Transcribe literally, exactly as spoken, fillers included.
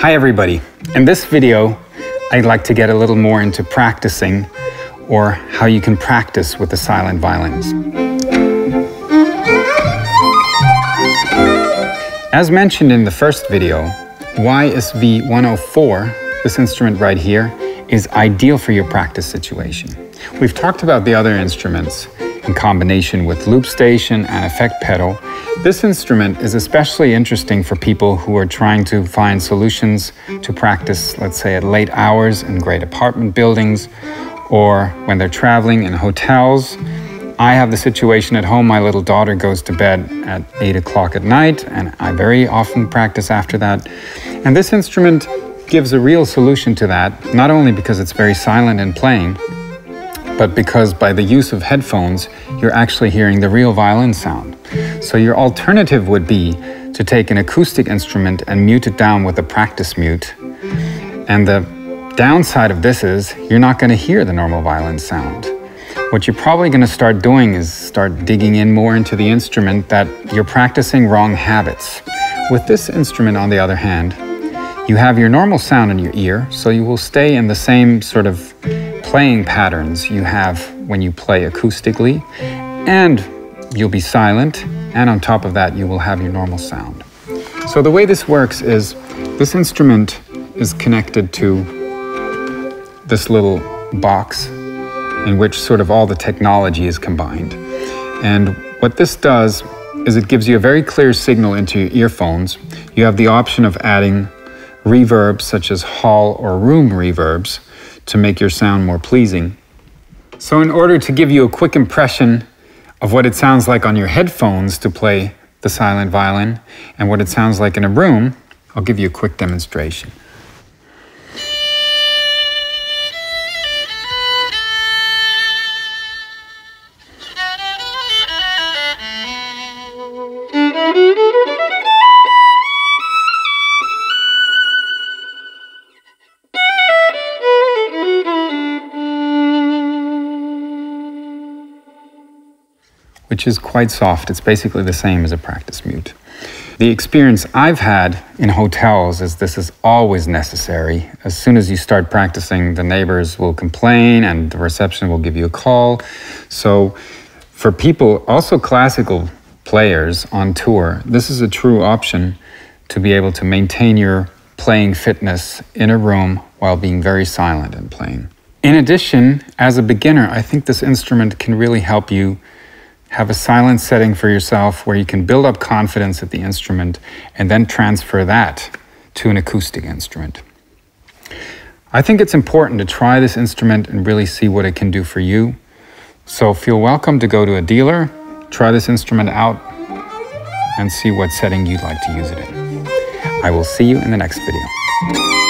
Hi everybody. In this video, I'd like to get a little more into practicing, or how you can practice with the silent violins. As mentioned in the first video, Y S V one oh four, this instrument right here, is ideal for your practice situation. We've talked about the other instruments in combination with loop station and effect pedal. This instrument is especially interesting for people who are trying to find solutions to practice, let's say, at late hours in great apartment buildings, or when they're traveling in hotels. I have the situation at home, my little daughter goes to bed at eight o'clock at night, and I very often practice after that. And this instrument gives a real solution to that, not only because it's very silent in playing, but because by the use of headphones, you're actually hearing the real violin sound. So your alternative would be to take an acoustic instrument and mute it down with a practice mute. And the downside of this is you're not going to hear the normal violin sound. What you're probably going to start doing is start digging in more into the instrument, that you're practicing wrong habits. With this instrument, on the other hand, you have your normal sound in your ear, so you will stay in the same sort of playing patterns you have when you play acoustically, and you'll be silent, and on top of that you will have your normal sound. So the way this works is this instrument is connected to this little box in which sort of all the technology is combined. And what this does is it gives you a very clear signal into your earphones. You have the option of adding reverbs such as hall or room reverbs to make your sound more pleasing. So in order to give you a quick impression of what it sounds like on your headphones to play the silent violin and what it sounds like in a room, I'll give you a quick demonstration. Which is quite soft. It's basically the same as a practice mute. The experience I've had in hotels is this is always necessary. As soon as you start practicing, the neighbors will complain and the reception will give you a call. So for people, also classical players on tour, this is a true option to be able to maintain your playing fitness in a room while being very silent and playing. In addition, as a beginner, I think this instrument can really help you have a silent setting for yourself where you can build up confidence at the instrument and then transfer that to an acoustic instrument. I think it's important to try this instrument and really see what it can do for you. So feel welcome to go to a dealer, try this instrument out, and see what setting you'd like to use it in. I will see you in the next video.